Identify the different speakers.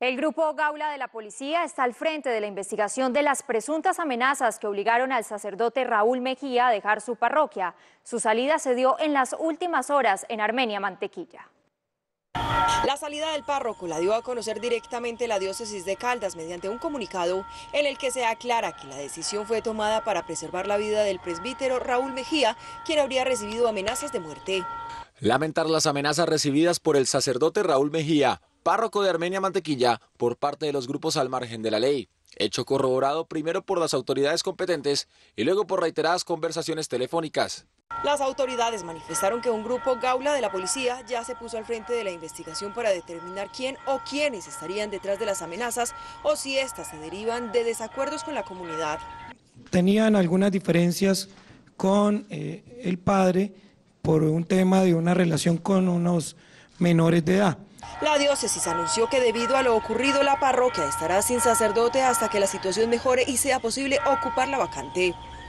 Speaker 1: El grupo Gaula de la policía está al frente de la investigación de las presuntas amenazas que obligaron al sacerdote Raúl Mejía a dejar su parroquia. Su salida se dio en las últimas horas en Armenia Mantequilla.
Speaker 2: La salida del párroco la dio a conocer directamente la diócesis de Caldas mediante un comunicado en el que se aclara que la decisión fue tomada para preservar la vida del presbítero Raúl Mejía, quien habría recibido amenazas de muerte.
Speaker 3: Lamentar las amenazas recibidas por el sacerdote Raúl Mejía, párroco de Armenia Mantequilla, por parte de los grupos al margen de la ley. Hecho corroborado primero por las autoridades competentes y luego por reiteradas conversaciones telefónicas.
Speaker 2: Las autoridades manifestaron que un grupo Gaula de la policía ya se puso al frente de la investigación para determinar quién o quiénes estarían detrás de las amenazas o si éstas se derivan de desacuerdos con la comunidad.
Speaker 4: Tenían algunas diferencias con el padre por un tema de una relación con unos menores de edad.
Speaker 2: La diócesis anunció que debido a lo ocurrido la parroquia estará sin sacerdote hasta que la situación mejore y sea posible ocupar la vacante.